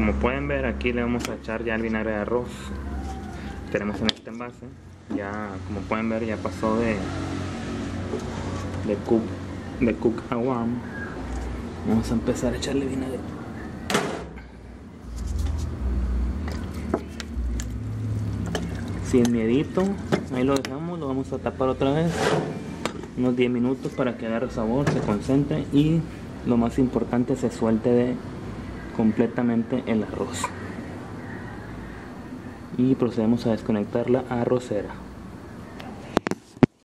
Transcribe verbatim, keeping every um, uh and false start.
como pueden ver, aquí le vamos a echar ya el vinagre de arroz. Tenemos en este envase, ya como pueden ver ya pasó de de cook, de cook a warm. Vamos a empezar a echarle vinagre. Sin miedito, ahí lo dejamos, lo vamos a tapar otra vez unos diez minutos para que agarre sabor, se concentre y lo más importante, se suelte de completamente el arroz. Y procedemos a desconectar la arrocera.